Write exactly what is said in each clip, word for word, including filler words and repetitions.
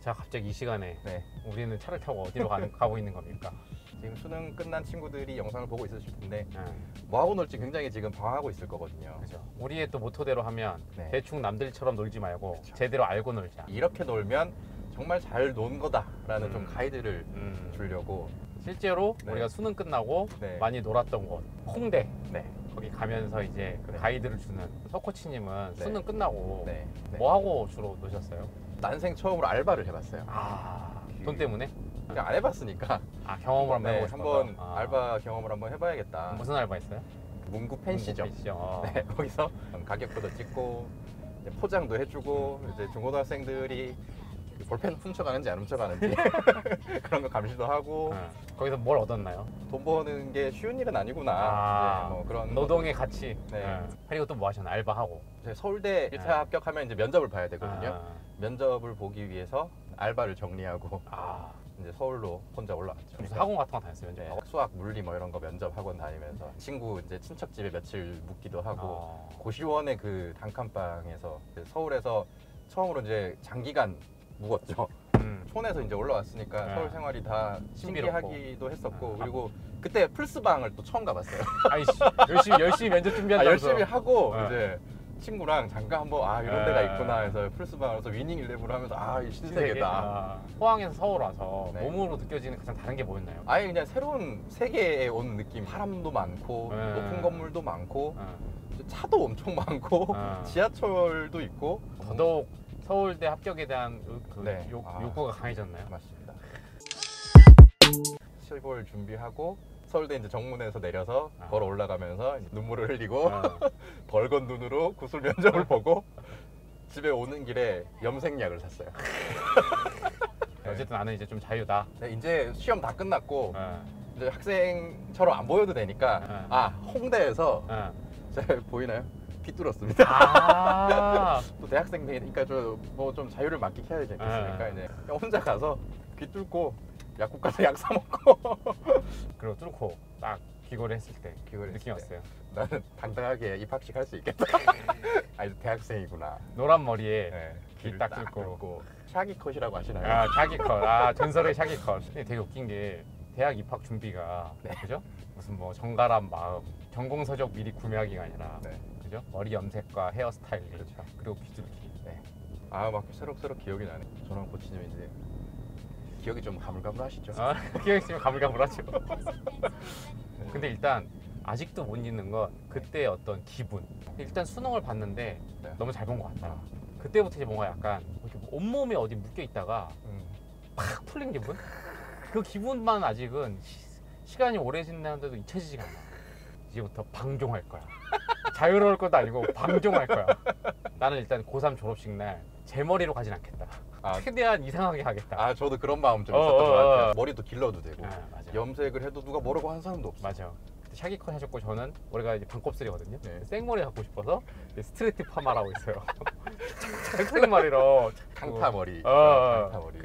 자, 갑자기 이 시간에 네. 우리는 차를 타고 어디로 가는, 가고 있는 겁니까? 지금 수능 끝난 친구들이 영상을 보고 있으실 텐데 네. 뭐 하고 놀지 굉장히 지금 방황하고 있을 거거든요. 그죠. 우리의 또 모토대로 하면 네. 대충 남들처럼 놀지 말고 그쵸. 제대로 알고 놀자. 이렇게 놀면 정말 잘 논 거다라는 음. 좀 가이드를 음. 주려고. 실제로 네. 우리가 수능 끝나고 네. 많이 놀았던 곳 홍대, 네. 거기 가면서 이제 그 네. 가이드를 주는 서코치님은 네. 수능 끝나고 네. 네. 뭐 하고 주로 노셨어요? 난생 처음으로 알바를 해봤어요. 아, 돈 때문에? 그냥 안 해봤으니까 아, 경험을 한번 네, 해보고 싶어서? 한번 아. 알바 경험을 한번 해봐야겠다. 무슨 알바 했어요? 문구 펜시죠. 문구 펜시죠. 어. 네, 거기서 가격표도 찍고 이제 포장도 해주고 이제 중고등학생들이 그 볼펜 훔쳐가는지 안 훔쳐가는지 그런 거 감시도 하고. 어. 거기서 뭘 얻었나요? 돈 버는 게 쉬운 일은 아니구나. 아, 이제 뭐 그런 노동의 가치. 네. 어. 그리고 또 뭐 하셨나요? 알바하고. 이제 서울대 일 차 네. 합격하면 이제 면접을 봐야 되거든요. 아. 면접을 보기 위해서 알바를 정리하고 아. 이제 서울로 혼자 올라왔죠. 무슨 학원 같은 거 다녔어요? 네, 면접? 수학, 물리 뭐 이런 거 면접 학원 다니면서 친구 이제 친척 집에 며칠 묵기도 하고 어. 고시원의 그 단칸방에서 이제 서울에서 처음으로 이제 장기간 묵었죠. 음. 촌에서 이제 올라왔으니까 네. 서울 생활이 다 신비롭고. 신기하기도 했었고 아. 그리고 그때 플스방을 또 처음 가봤어요. 아이씨, 열심히 열심히 면접 아, 준비한다면서. 열심히 하고 네. 이제 친구랑 잠깐 한번 아 이런 네. 데가 있구나 해서 플스방에서 위닝 일레븐을 하면서 아 이 신세계다. 아, 포항에서 서울 와서 네. 몸으로 느껴지는 가장 다른 게 뭐였나요? 아예 그냥 새로운 세계에 온 느낌. 사람도 많고 네. 높은 건물도 많고 어. 차도 엄청 많고 어. 지하철도 있고 더더욱 서울대 합격에 대한 그, 그 네. 욕, 아. 욕구가 강해졌나요? 맞습니다. 실볼 준비하고 서울대 이제 정문에서 내려서 아. 걸어 올라가면서 이제 눈물을 흘리고 어. 벌건 눈으로 구술 면접을 보고 집에 오는 길에 염색약을 샀어요. 어쨌든 나는 이제 좀 자유다. 네, 이제 시험 다 끝났고 어. 이제 학생처럼 안 보여도 되니까 네. 아 홍대에서 어. 제가 보이나요? 빗뚫었습니다. 아, 또 대학생이니까 좀 뭐 좀 자유를 만끽해야 되지 않겠습니까? 네. 이제 그냥 혼자 가서 귀 뚫고 약국 가서 약 사 먹고 그리고 뚫고 딱 귀걸이 했을 때 귀걸이 느낌 했을 때. 왔어요. 나는 당당하게 입학식 할 수 있겠다. 아니 대학생이구나. 노란 머리에 네, 귀 귀를 딱 딱 뚫고. 뚫고 샤기 컷이라고 하시나요? 아, 샤기컷. 아, 전설의 샤기컷. 근데 되게 웃긴 게 대학 입학 준비가 네. 그죠? 무슨 뭐 정갈한 마음, 전공 서적 미리 구매하기가 아니라 네. 그죠? 머리 염색과 헤어스타일링, 그렇죠. 그리고 귀뚫기. 네. 아 막 새록새록 기억이 나네. 저랑 코치님 이제 기억이 좀 가물가물하시죠? 아, 기억이 있으면 가물가물하죠. 근데 일단 아직도 못 잊는 건 그때 어떤 기분. 일단 수능을 봤는데 네. 너무 잘 본 것 같다. 그때부터 이제 뭔가 약간 이렇게 온몸에 어디 묶여 있다가 음. 팍 풀린 기분? 그 기분만 아직은 시, 시간이 오래 지났는데도 잊혀지지가 않아. 이제부터 방종할 거야. 자유로울 것도 아니고 방종할 거야. 나는 일단 고삼 졸업식 날 제 머리로 가진 않겠다. 아, 최대한 이상하게 하겠다. 아 저도 그런 마음 좀 어, 있었던 어, 것 같아요. 어. 머리도 길러도 되고 아, 맞아. 염색을 해도 누가 뭐라고 하는 사람도 없어. 맞아. 그때 샤기컷 하셨고 저는 머리가 이제 반곱슬이거든요. 네. 생머리 갖고 싶어서 스트레이트 파마라고 있어요. 생머리로. 강타 머리. 어, 어. 강타 머리.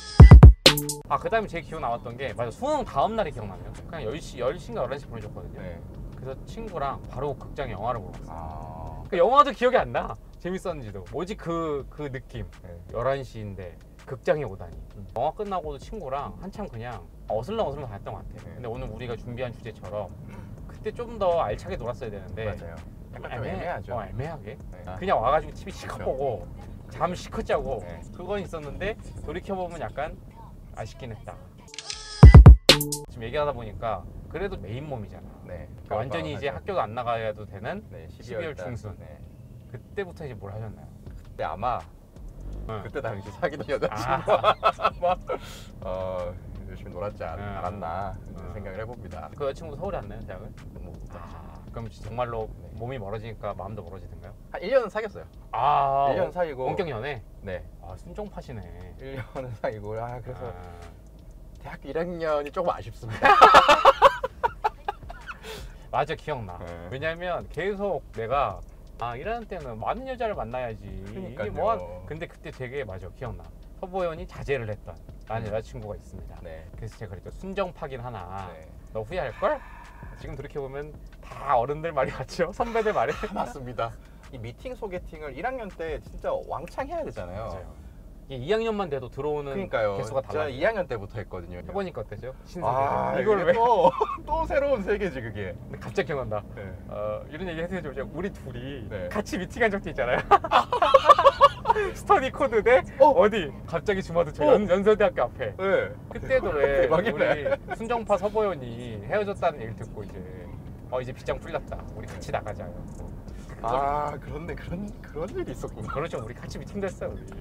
아, 그 다음에 제일 기억 나왔던 게 맞아, 수능 다음 날이 기억나네요. 그냥 열 시, 열 시인가 열한 시 보내줬거든요. 네. 그래서 친구랑 바로 극장에 영화를 보러 갔어요. 아. 그 영화도 기억이 안 나. 재밌었는지도. 뭐지 그, 그 느낌. 네. 열한 시인데 극장에 오다니. 음. 영화 끝나고도 친구랑 한참 그냥 어슬렁 어슬렁 다녔던 것 같아요. 네. 근데 오늘 우리가 준비한 주제처럼 그때 좀 더 알차게 놀았어야 되는데 맞아요. 약간 좀 애매- 애매하죠. 어, 애매하게. 네. 그냥 와가지고 티비 실컷 그렇죠. 보고 잠 실컷 자고 네. 그건 있었는데 돌이켜보면 약간 아쉽긴 했다. 지금 얘기하다 보니까 그래도 메인 몸이잖아. 네. 완전히 이제 하죠. 학교도 안 나가야도 되는 네, 십이월 달. 중순. 네. 그때부터 이제 뭘 하셨나요? 그때 아마 응. 그때 당시 사귀던 여자친구 아, 아마 어, 열심히 놀았지 않, 응. 않았나 응. 생각을 해봅니다. 그 여자친구 서울에 왔나요, 대학을? 뭐, 아, 그럼 정말로 네. 몸이 멀어지니까 마음도 멀어지던가요? 한 일 년은 사귀었어요. 아, 일 년 사귀고 원격 연애? 네. 아, 순종파시네. 일 년은 사귀고 아 그래서 아, 대학교 일 학년이 조금 아쉽습니다. 맞아, 기억나. 네. 왜냐면 계속 내가 아, 일 학년 때는 많은 여자를 만나야지. 이게 그러니까요. 뭐 한- 근데 그때 되게 맞아, 기억나. 서보현이 자제를 했던 나는 음. 여자친구가 있습니다. 네. 그래서 제가 그랬죠. 순정파긴 하나 네. 너 후회할걸? 지금 돌이켜보면 다 어른들 말이 맞죠? 선배들 말이 맞습니다. 이 미팅 소개팅을 일 학년 때 진짜 왕창 해야 되잖아요. 맞아요. 이게 이 학년만 돼도 들어오는 그러니까요. 개수가 제가 달라요. 이 학년 때부터 했거든요. 해보니까 어땠죠? 신세계. 아, 이걸 이게 왜? 또, 또 새로운 세계지 그게. 근데 갑자기 기억난다. 네. 어, 이런 얘기 해도 되죠. 우리 둘이 네. 같이 미팅한 적도 있잖아요. 스터디 코드 대 어? 어디? 갑자기 주마드 저 어? 연, 연서대학교 앞에. 네. 그때도 왜 대박이네. 우리 순정파 서보연이 헤어졌다는 얘기를 듣고 이제 어 이제 빗장 풀렸다. 우리 같이 나가자. 아, 그런데 그런 그런 일이 있었구나. 그렇죠. 우리 같이 미팅됐어요. 우리.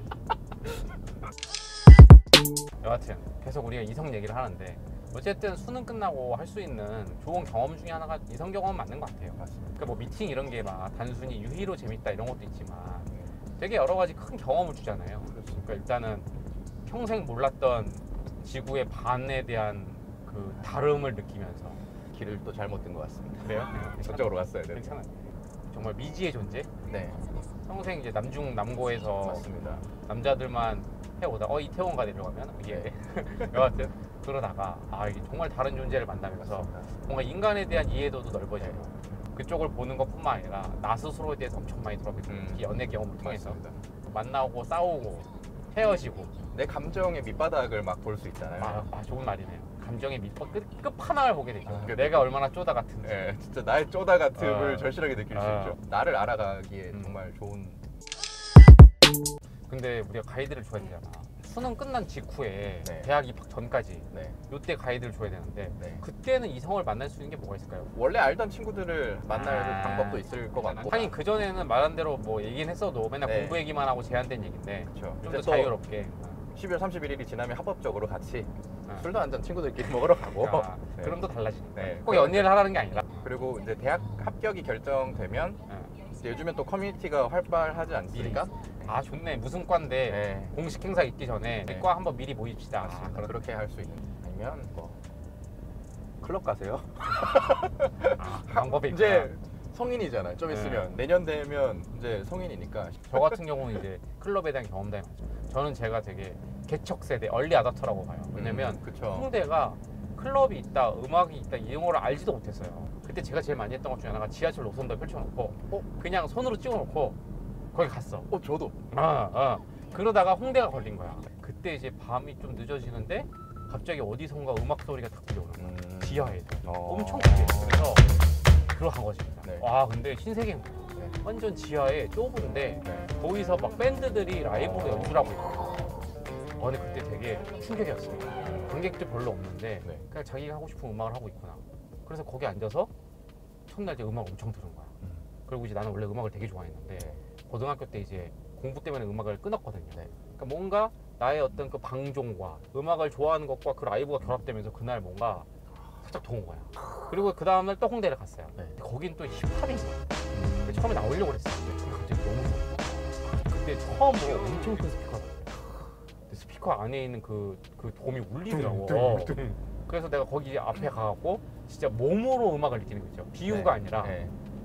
여하튼 계속 우리가 이성 얘기를 하는데 어쨌든 수능 끝나고 할 수 있는 좋은 경험 중에 하나가 이성 경험은 맞는 것 같아요. 맞습니다. 그러니까 뭐 미팅 이런 게 막 단순히 유희로 재밌다 이런 것도 있지만 되게 여러 가지 큰 경험을 주잖아요. 그러니까 일단은 평생 몰랐던 지구의 반에 대한 그 다름을 느끼면서. 길을 또 잘못 든 것 같습니다. 그래요? 저쪽으로 갔어야 돼. 괜찮아요. 정말 미지의 존재? 네, 평생 이제 남중 남고에서 맞습니다. 남자들만 해오다 어 이태원가 내려가면 이게 여하튼 그러다가 아 이게 정말 다른 존재를 만나면서 맞습니다. 뭔가 인간에 대한 이해도도 넓어지고 그쪽을 보는 것뿐만 아니라 나 스스로에 대해서 엄청 많이 돌아보게 돼요. 음. 특히 연애 경험을 통해서 맞습니다. 만나고 싸우고 헤어지고 내 감정의 밑바닥을 막 볼 수 있잖아요. 아, 아 좋은 말이네요. 감정의 밑바 끝 끝판왕을 보게 되죠. 아, 내가 얼마나 쪼다 같은지. 네, 진짜 나의 쪼다 같음을 아. 절실하게 느낄 아. 수 있죠. 나를 알아가기에 음. 정말 좋은. 근데 우리가 가이드를 줘야 되잖아. 수능 끝난 직후에 네. 대학 입학 전까지 네, 요때 가이드를 줘야 되는데 네. 그때는 이성을 만날 수 있는 게 뭐가 있을까요? 원래 알던 친구들을 만날 아. 방법도 있을 것 같고. 하긴 그 전에는 말한 대로 뭐 얘기는 했어도 맨날 네. 공부 얘기만 하고 제한된 얘기인데 그렇죠. 좀 이제 더 또 자유롭게. 십이월 삼십일일이 지나면 합법적으로 같이 어. 술도 한잔 친구들끼리 먹으러 가고. 아, 네. 그럼 또 달라지니까. 네. 꼭 연애를 하라는 게 아니라. 그리고 이제 대학 합격이 결정되면 어. 이제 요즘엔 또 커뮤니티가 활발하지 않습니까? 아 좋네. 무슨 과인데 네. 공식 행사 있기 전에 네. 과 한번 미리 모입시다. 맞습니다. 아, 그렇... 그렇게 할 수 있는. 아니면 뭐 클럽 가세요. 아, 방법이 있구나. 이제 성인이잖아요. 좀 네. 있으면 내년 되면 이제 성인이니까. 저 같은 경우는 이제 클럽에 대한 경험담이 많죠. 저는 제가 되게 개척 세대, 얼리 아답터라고 봐요. 왜냐면 음, 그쵸. 홍대가 클럽이 있다, 음악이 있다 이런 걸 알지도 못했어요. 그때 제가 제일 많이 했던 것 중에 하나가 지하철 노선도 펼쳐놓고 어? 그냥 손으로 찍어놓고 거기 갔어. 어 저도. 아, 아. 그러다가 홍대가 걸린 거야. 그때 이제 밤이 좀 늦어지는데 갑자기 어디선가 음악 소리가 딱 들려오는 거야. 음. 지하에서. 어. 엄청 크게. 그래서 들어간 거지. 네. 와 근데 신세계인 거야. 네. 완전 지하에 좁은데 네. 거기서 막 밴드들이 라이브로 연주하고 있고. 어, 근데 그때 되게 충격이었어요. 관객들 별로 없는데 네. 그냥 자기가 하고 싶은 음악을 하고 있구나. 그래서 거기 앉아서 첫날 이제 음악 엄청 들은 거야. 음. 그리고 이제 나는 원래 음악을 되게 좋아했는데 네. 고등학교 때 이제 공부 때문에 음악을 끊었거든요. 네. 그러니까 뭔가 나의 어떤 그 방종과 음악을 좋아하는 것과 그 라이브가 결합되면서 그날 뭔가 살짝 도운 거야. 그리고 그 다음날 또 홍대를 갔어요. 네. 근데 거긴 또 힙합인 거야. 음. 처음에 나오려고 그랬어. 근데 갑자기 너무 좋아. 그때 처음으로 엄청 큰 스피커가 나왔어요. 근데 스피커 안에 있는 그, 그 돔이 울리더라고. 어. 그래서 내가 거기 앞에 가갖고 진짜 몸으로 음악을 느끼는 거죠. 비유가 네. 아니라 네.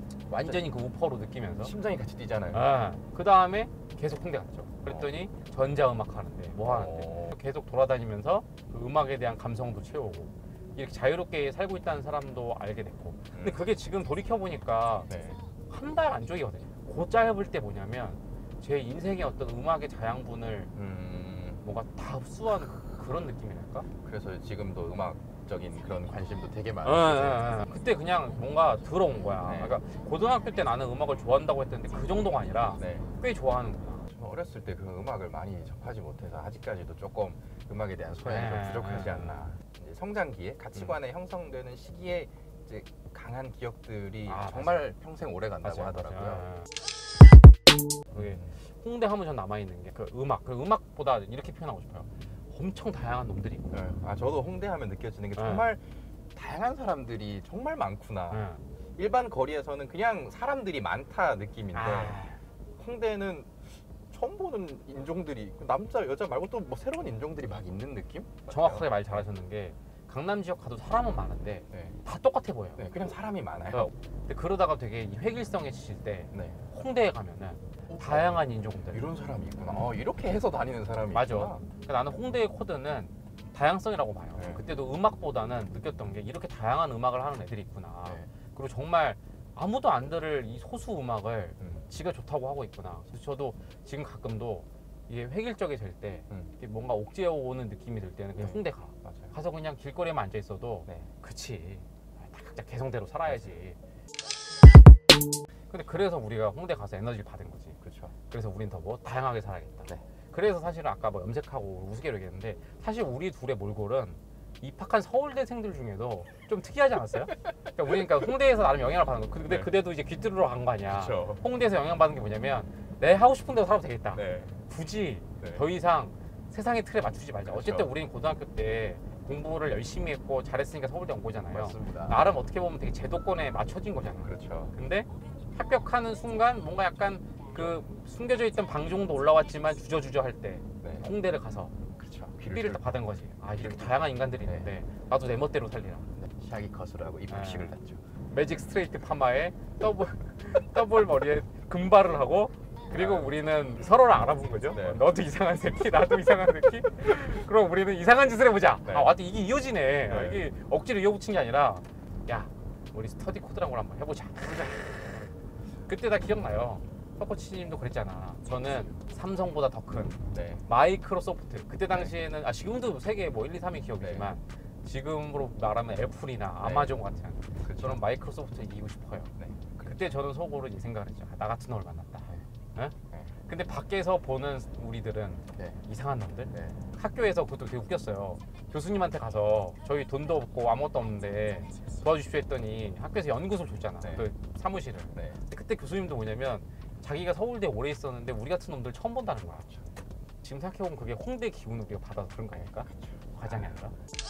완전히 그 우퍼로 느끼면서. 심장이 같이 뛰잖아요. 아, 그 다음에 계속 홍대 갔죠. 그랬더니 전자음악 하는데 뭐 하는데 어. 계속 돌아다니면서 그 음악에 대한 감성도 채우고 이렇게 자유롭게 살고 있다는 사람도 알게 됐고. 근데 음. 그게 지금 돌이켜 보니까 네. 한 달 안쪽이거든요. 그 짧을 때 뭐냐면 제 인생의 어떤 음악의 자양분을 음. 뭔가 다 흡수한 그, 그런 느낌이랄까? 그래서 지금도 음악적인 그런 관심도 되게 어, 많으시죠. 어, 어. 그때 그냥 뭔가 들어온 거야. 네. 그러니까 고등학교 때 나는 음악을 좋아한다고 했는데 그 정도가 아니라 네. 꽤 좋아하는구나. 저 어렸을 때 그 음악을 많이 접하지 못해서 아직까지도 조금 음악에 대한 소양이 네. 좀 부족하지 않나. 이제 성장기에 가치관이 형성되는 시기에 이제 강한 기억들이 아, 정말 평생 오래 간다고 맞아요, 하더라고요. 맞아요. 그게 홍대 하면 전 남아 있는 게 그 음악. 그 음악보다 이렇게 표현하고 싶어요. 엄청 다양한 놈들이 있고. 네. 아 저도 홍대 하면 느껴지는 게 네. 정말 다양한 사람들이 정말 많구나. 네. 일반 거리에서는 그냥 사람들이 많다 느낌인데 아, 홍대는 처음 보는 인종들이 남자 여자 말고 또 뭐 새로운 인종들이 막 있는 느낌? 정확하게 말 잘하셨는 게 강남 지역 가도 사람은 많은데 네. 다 똑같아 보여요. 네, 그냥 사람이 많아요. 그러니까 근데 그러다가 되게 이 획일성에 지칠 때 네. 홍대에 가면은 다양한 인종들. 이런 사람이 있구나. 어, 이렇게 해서 다니는 사람이 맞아. 있구나. 그러니까 나는 홍대의 코드는 다양성이라고 봐요. 네. 그때도 음악보다는 느꼈던 게 이렇게 다양한 음악을 하는 애들이 있구나. 네. 그리고 정말 아무도 안 들을 이 소수 음악을 음. 지가 좋다고 하고 있구나. 그래서 저도 지금 가끔도 이게 획일적이 될 때 음. 뭔가 옥죄어 오는 느낌이 들 때는 그냥 네. 홍대 가. 맞아요. 가서 그냥 길거리에만 앉아 있어도 네. 그치. 다 각자 개성대로 살아야지. 근데 그래서 우리가 홍대 가서 에너지를 받은 거지. 그렇죠. 그래서 우린 더 뭐 다양하게 살아야겠다. 네. 그래서 사실은 아까 뭐 염색하고 우스개로 얘기했는데 사실 우리 둘의 몰골은 입학한 서울대생들 중에도 좀 특이하지 않았어요? 그러니까 우리 그러니까 홍대에서 나름 영향을 받은 거. 근데 네. 그대도 이제 귀뚫으러 간 거 아니야. 그쵸. 홍대에서 영향받은 게 뭐냐면 내 하고 싶은 대로 살아도 되겠다. 네. 굳이 네. 더 이상 세상의 틀에 맞추지 말자. 그렇죠. 어쨌든 우리는 고등학교 때 공부를 열심히 했고 잘했으니까 서울대 온 거잖아요. 맞습니다. 나름 어떻게 보면 되게 제도권에 맞춰진 거잖아. 그렇죠. 근데 합격하는 순간 뭔가 약간 그 숨겨져 있던 방종도 올라왔지만 주저주저 할 때 네. 홍대를 가서 그렇죠. 삐를 딱 받은 거지. 아 이렇게 다양한 인간들이 있는데 나도 내 멋대로 살리라. 샤기 컷을 하고 입학식을 네. 갔죠. 매직 스트레이트 파마에 더블 더블 머리에 금발을 하고 그리고 우리는 서로를 알아본 거죠. 네. 너도 이상한 새끼, 나도 이상한 새끼. 그럼 우리는 이상한 짓을 해보자. 네. 아, 맞다 이게 이어지네. 아, 네. 이게 억지로 이어붙인 게 아니라, 야, 우리 스터디 코드란 걸 한번 해보자. 해보자. 그때 다 기억나요. 서코치님도 그랬잖아. 저는 삼성보다 더 큰 네. 마이크로소프트. 그때 당시에는 아 지금도 세계 뭐 일, 이, 삼위 기업이지만 지금으로 말하면 애플이나 네. 아마존 같은 그렇죠. 저는 마이크로소프트에 이기고 싶어요. 네. 그때 저는 속으로 이 생각을 했죠. 아, 나 같은 놈을 만났다. 네? 네. 근데 밖에서 보는 우리들은 네. 이상한 놈들. 네. 학교에서 그것도 되게 웃겼어요. 교수님한테 가서 저희 돈도 없고 아무것도 없는데 도와주십시오 했더니 학교에서 연구소를 줬잖아. 네. 그 사무실을. 네. 근데 그때 교수님도 뭐냐면 자기가 서울대에 오래 있었는데 우리 같은 놈들 처음 본다는 거야. 지금 생각해보면 그게 홍대 기운을 우리가 받아서 그런 거 아닐까? 과장이 아니라.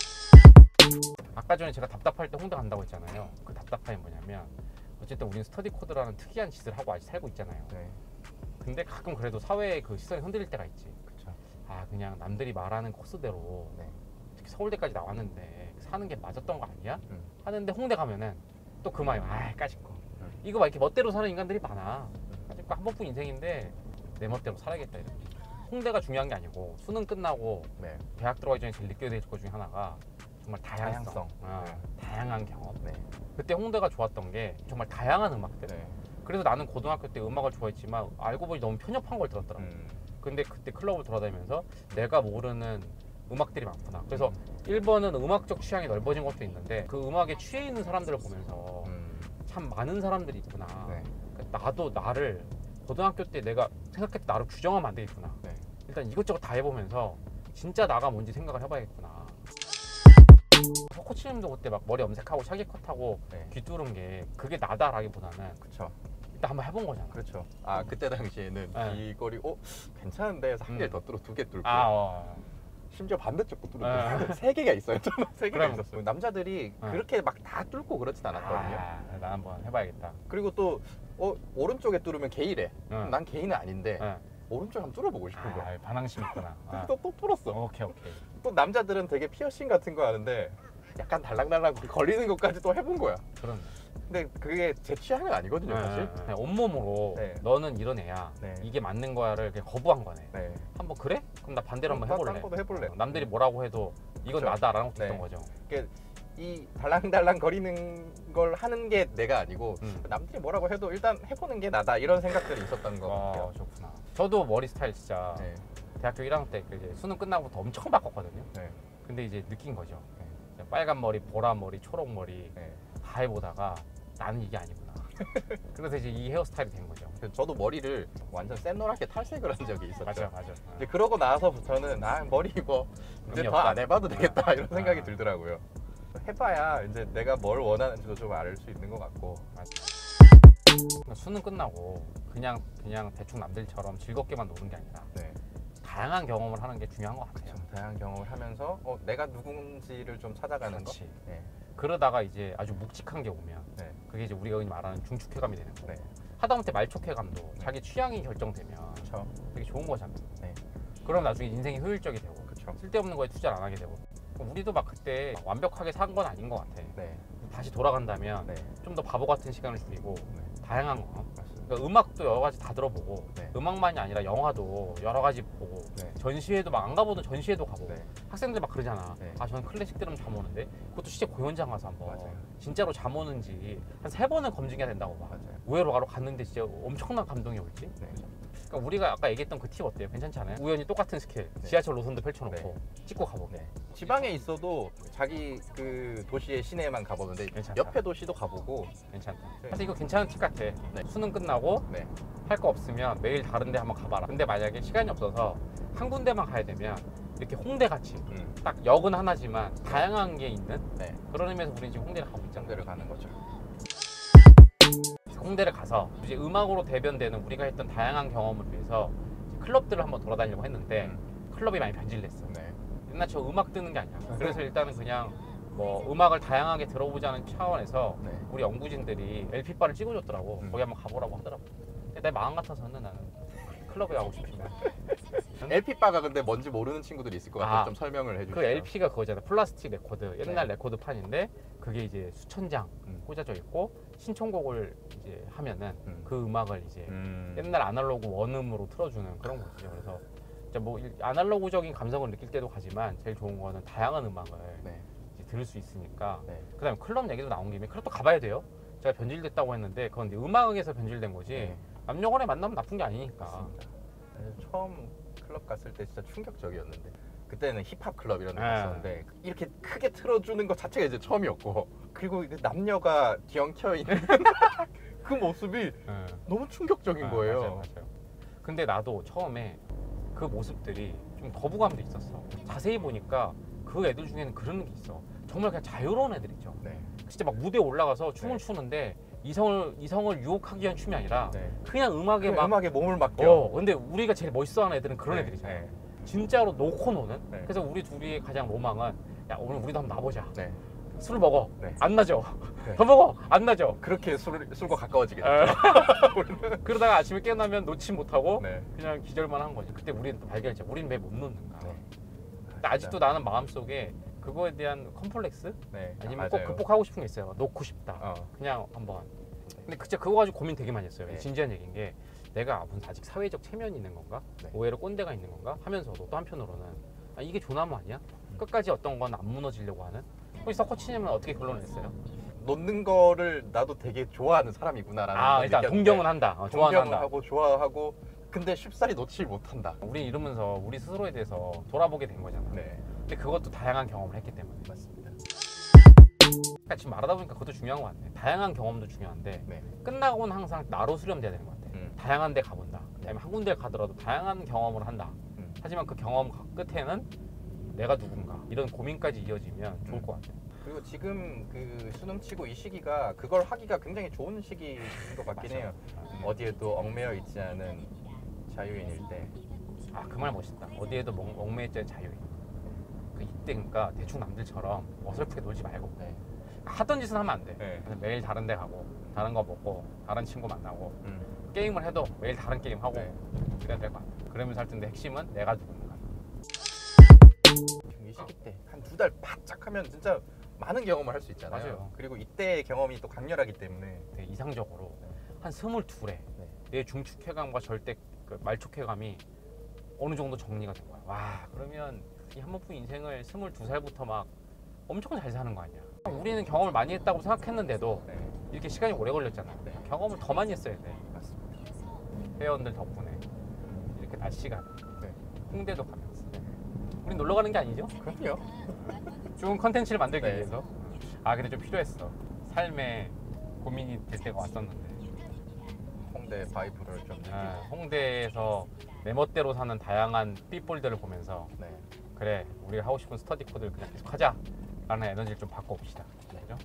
아까 전에 제가 답답할 때 홍대 간다고 했잖아요. 그 답답함이 뭐냐면 어쨌든 우리는 스터디 코드라는 특이한 짓을 하고 아직 살고 있잖아요. 네. 근데 가끔 그래도 사회의 그 시선이 흔들릴 때가 있지. 그렇죠. 아 그냥 남들이 말하는 코스대로 네. 특히 서울대까지 나왔는데 사는 게 맞았던 거 아니야? 음. 하는데 홍대 가면은 또 그 말이 아 까짓 거 음. 이거 막 이렇게 멋대로 사는 인간들이 많아. 까짓 거한 번뿐 인생인데 내 멋대로 살아야겠다 이런. 홍대가 중요한 게 아니고 수능 끝나고 네. 대학 들어가기 전에 제일 느껴야 될 것 중에 하나가 정말 다양성, 다양성. 어, 네. 다양한 경험. 네. 그때 홍대가 좋았던 게 정말 다양한 음악들. 네. 그래서 나는 고등학교 때 음악을 좋아했지만 알고 보니 너무 편협한 걸 들었더라. 음. 근데 그때 클럽을 돌아다니면서 내가 모르는 음악들이 많구나. 그래서 음. 일 번은 음악적 취향이 넓어진 것도 있는데 그 음악에 취해 있는 사람들을 보면서 음. 참 많은 사람들이 있구나. 네. 그러니까 나도 나를 고등학교 때 내가 생각했던 나를 규정하면 안 되겠구나. 네. 일단 이것저것 다 해보면서 진짜 나가 뭔지 생각을 해봐야겠구나. 코치님도 그때 막 머리 염색하고 샤기 컷하고 네. 귀 뚫은 게 그게 나다라기보다는 그렇죠. 일단 한번 해본 거잖아. 그렇죠. 아 그때 당시에는 네. 귀걸이 어 괜찮은데 해서 한 음. 개를 더 뚫어 두 개 뚫고 아, 어. 심지어 반대쪽도 뚫고 네. 세 개가 있어요. 저는 세 개가 그럼. 있었어요. 남자들이 네. 그렇게 막 다 뚫고 그렇진 않았거든요. 아, 나 한번 해봐야겠다. 그리고 또 어, 오른쪽에 뚫으면 게이래. 응. 난 게이는 아닌데 응. 오른쪽 한번 뚫어보고 싶은 거야. 아, 반항심 있구나. 아. 또, 또 뚫었어. 오케이 오케이. 또 남자들은 되게 피어싱 같은 거 하는데 약간 달랑달랑 걸리는 것까지 또 해본 거야. 그런. 근데 그게 제 취향은 아니거든요, 사실. 네, 네. 온몸으로 네. 너는 이런 애야. 네. 이게 맞는 거야를 그냥 거부한 거네. 네. 한번 그래? 그럼 나 반대로 한번 나 해볼래. 딴 것도 해볼래. 어, 남들이 뭐라고 해도 이건 그쵸. 나다라는 것도 네. 있던 거죠. 이게 이 달랑달랑 거리는 걸 하는 게 내가 아니고 음. 남들이 뭐라고 해도 일단 해보는 게 나다 이런 생각들이 있었던 것 아, 같아요. 좋구나. 저도 머리 스타일 진짜 네. 대학교 일 학년 때 이제 수능 끝나고부터 엄청 바꿨거든요. 네. 근데 이제 느낀 거죠. 네. 이제 빨간 머리, 보라 머리, 초록 머리 네. 다 해보다가 나는 이게 아니구나. 그래서 이제 이 헤어스타일이 된 거죠. 그래서 저도 머리를 완전 샛노랗게 탈색을 한 적이 있었죠. 맞아, 맞아. 이제 그러고 나서부터는 아 머리 이거 이제 의미 더 없다. 안 해봐도 되겠다 이런 아. 생각이 들더라고요. 해봐야 이제 내가 뭘 원하는지도 좀 알 수 있는 것 같고. 그러니까 수능 끝나고 그냥 그냥 대충 남들처럼 즐겁게만 노는 게 아니라 네. 다양한 경험을 하는 게 중요한 것 같아요. 좀 다양한 경험을 하면서 어, 내가 누군지를 좀 찾아가는 거. 그렇지. 네. 그러다가 이제 아주 묵직한 게 오면 네. 그게 이제 우리가 흔히 말하는 중축회감이 되는 거고 네. 하다못해 말촉회감도 자기 취향이 결정되면 그렇죠. 되게 좋은 거잖아요. 네. 그럼 나중에 인생이 효율적이 되고 그렇죠. 쓸데없는 거에 투자를 안 하게 되고 우리도 막 그때 완벽하게 산 건 아닌 것 같아. 네. 다시 돌아간다면 네. 좀 더 바보 같은 시간을 줄이고 네. 다양한 거. 맞습니다. 그러니까 음악도 여러 가지 다 들어보고 네. 음악만이 아니라 영화도 여러 가지 보고 네. 전시회도 막 안 가보던 전시회도 가보고 네. 학생들 막 그러잖아. 네. 아 저는 클래식 들으면 잠 오는데 그것도 진짜 공연장 가서 한번 맞아요. 진짜로 잠 오는지 한 세 번은 검증해야 된다고 봐. 맞아요. 의외로 바로 갔는데 진짜 엄청난 감동이 올지. 네. 그러니까 그러니까 우리가 아까 얘기했던 그 팁 어때요? 괜찮지 않아요? 우연히 똑같은 스케일 네. 지하철 노선도 펼쳐놓고 네. 찍고 가보게. 네. 지방에 있어도 자기 그 도시의 시내만 가보는데 괜찮다. 옆에 도시도 가보고 괜찮다. 네. 그래서 이거 괜찮은 팁 같아. 수능 끝나고 네. 할 거 없으면 매일 다른 데 한번 가봐라. 근데 만약에 시간이 없어서 한 군데만 가야 되면 이렇게 홍대 같이 음. 딱 역은 하나지만 다양한 게 있는 네. 그런 의미에서 우리는 지금 홍대를 가고 있잖아. 홍대를 가는 거죠. 홍대를 가서 이제 음악으로 대변되는 우리가 했던 다양한 경험을 위해서 클럽들을 한번 돌아다니려고 했는데 음. 클럽이 많이 변질됐어. 네. 옛날 저 음악 듣는 게 아니야. 그래서 일단은 그냥 뭐 음악을 다양하게 들어보자는 차원에서 네. 우리 연구진들이 엘피바를 찍어줬더라고. 음. 거기 한번 가보라고 하더라고. 근데 내 마음 같아서는 나는 클럽에 가고 싶으면 엘피바가 근데 뭔지 모르는 친구들이 있을 것 같아요. 아, 좀 설명을 해주시죠. 그 엘피가 그거잖아. 플라스틱 레코드. 옛날 네. 레코드판인데 그게 이제 수천 장 음. 꽂아져 있고 신청곡을 이제 하면은 음. 그 음악을 이제 음. 옛날 아날로그 원음으로 틀어주는 그런 거죠. 그래서 진짜 뭐 일- 아날로그적인 감성을 느낄 때도 가지만 제일 좋은 거는 다양한 음악을 네. 이제 들을 수 있으니까. 네. 그다음에 클럽 얘기도 나온 김에 클럽도 가봐야 돼요. 제가 변질됐다고 했는데 그건 이제 음악에서 변질된 거지 네. 남녀간에 만나면 나쁜 게 아니니까. 맞습니다. 네, 처음 클럽 갔을 때 진짜 충격적이었는데 그때는 힙합 클럽 이런 데 네. 갔었는데 이렇게 크게 틀어주는 것 자체가 이제 처음이었고 그리고 이제 남녀가 뒤엉켜 있는 그 모습이 예. 너무 충격적인 아, 거예요. 맞아요, 맞아요. 근데 나도 처음에 그 모습들이 좀 거부감도 있었어. 자세히 보니까 그 애들 중에는 그런 게 있어. 정말 그냥 자유로운 애들이죠. 네. 진짜 막 무대에 올라가서 춤을 네. 추는데 이성을 이성을 유혹하기 위한 춤이 아니라 네. 그냥 음악에 그 막 음악에 몸을 맡겨. 어, 근데 우리가 제일 멋있어하는 애들은 그런 네, 애들이잖아. 네. 진짜로 놓고 노는. 네. 그래서 우리 둘이 가장 로망은 야 오늘 우리도 한번 나보자. 네. 술 먹어. 네. 안 나죠. 네. 더 먹어. 안 나죠. 그렇게 술, 술과 가까워지게 에. 됐죠. 그러다가 아침에 깨어나면 놓지 못하고 네. 그냥 기절만 한 거지. 그때 우리는 또 발견했죠. 우리는 왜 못 놓는가. 네. 근데 아직도 나는 마음속에 그거에 대한 컴플렉스 네. 아니면 아, 꼭 맞아요. 극복하고 싶은 게 있어요. 놓고 싶다. 어. 그냥 한번. 근데 진짜 그거 가지고 고민 되게 많이 했어요. 네. 진지한 얘기인 게 내가 무슨 아직 사회적 체면이 있는 건가? 네. 오해로 꼰대가 있는 건가? 하면서도 또 한편으로는 아, 이게 조나무 아니야? 끝까지 어떤 건 안 무너지려고 하는? 혹시 서커치님은 어떻게 결론을 냈어요? 놓는 거를 나도 되게 좋아하는 사람이구나라는 아 걸 일단 느꼈는데 동경은 한다. 어, 좋아는 한다. 동경하고 좋아하고 근데 쉽사리 놓지 못한다. 우리 이러면서 우리 스스로에 대해서 돌아보게 된 거잖아. 네. 근데 그것도 다양한 경험을 했기 때문에. 맞습니다. 그러니까 지금 말하다 보니까 그것도 중요한 것 같네. 다양한 경험도 중요한데 네. 끝나고는 항상 나로 수렴돼야 되는 것 같아. 음. 다양한 데 가본다. 아니면 한 군데 가더라도 다양한 경험을 한다. 음. 하지만 그 경험 끝에는 내가 누군가 이런 고민까지 이어지면 좋을 것 같아. 그리고 지금 그 수능 치고 이 시기가 그걸 하기가 굉장히 좋은 시기인 것 같긴 맞아요. 해요. 어디에도 얽매여 있지 않은 자유인일 때. 아 그 말 멋있다. 어디에도 멍- 얽매이자 자유인. 그 이때 그러니까 대충 남들처럼 어설프게 놀지 말고 네. 하던 짓은 하면 안 돼. 네. 그래서 매일 다른 데 가고 다른 거 먹고 다른 친구 만나고 음. 게임을 해도 매일 다른 게임 하고 네. 그래야 될 것 같아. 그러면서 할 텐데 핵심은 내가 누군가. 이 시기 때 한 두 달 바짝 하면 진짜 많은 경험을 할 수 있잖아요. 맞아요. 그리고 이때의 경험이 또 강렬하기 때문에 되게 이상적으로 한 스물둘에 네. 내 중축회감과 절대 그 말축회감이 어느 정도 정리가 된 거야. 와 그러면 이 한 번뿐 인생을 스물두 살부터 막 엄청 잘 사는 거 아니야. 우리는 경험을 많이 했다고 생각했는데도 네. 이렇게 시간이 오래 걸렸잖아. 네. 경험을 더 많이 했어야 돼. 맞습니다. 회원들 덕분에 이렇게 낮 시간 네. 홍대도 가면서 우린 놀러 가는 게 아니죠? 그럼요. 좋은 컨텐츠를 만들기 네. 위해서. 아 근데 좀 필요했어. 삶에 고민이 될 때가 왔었는데 홍대 바이브를 좀 느끼고. 아, 홍대에서 내 멋대로 사는 다양한 삐볼들을 보면서 네. 그래 우리가 하고 싶은 스터디 코드를 그냥 계속 하자 라는 에너지를 좀 바꿔봅시다. 그죠?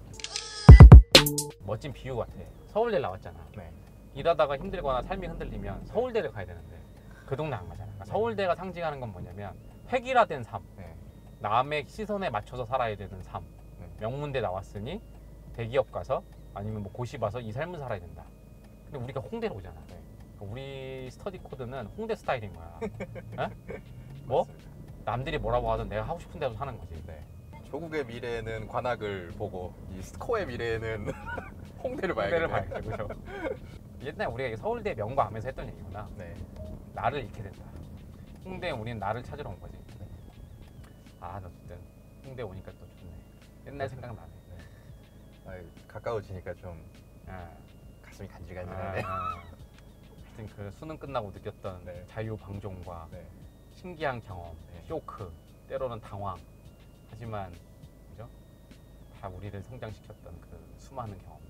멋진 비유 같아. 서울대 나왔잖아. 네. 일하다가 힘들거나 삶이 흔들리면 서울대를 가야 되는데 그 동네 안 가잖아. 그러니까 서울대가 상징하는 건 뭐냐면 획일화된 삶, 네. 남의 시선에 맞춰서 살아야 되는 삶. 네. 명문대 나왔으니 대기업 가서 아니면 뭐 고시 봐서 이 삶을 살아야 된다. 근데 우리가 홍대로 오잖아. 네. 그러니까 우리 스터디 코드는 홍대 스타일인 거야. 에? 뭐? 남들이 뭐라고 하든 내가 하고 싶은 대로 사는 거지. 네. 조국의 미래는 관악을 보고 이 스코어의 미래는 홍대를 봐야겠네. 홍대를 봐야지, 그죠? 옛날 우리가 서울대 명과하면서 했던 얘기구나. 네. 나를 잃게 된다. 홍대에 우리는 나를 찾으러 온 거지. 아, 어쨌든 홍대 오니까 또 좋네. 옛날 생각나네. 아, 가까워지니까 좀 아, 가슴이 아, 간질간질하네. 아. 하여튼 그 수능 끝나고 느꼈던 네. 자유 방종과 네. 신기한 경험, 네. 쇼크, 때로는 당황. 하지만 그죠? 다 우리를 성장시켰던 그 수많은 경험.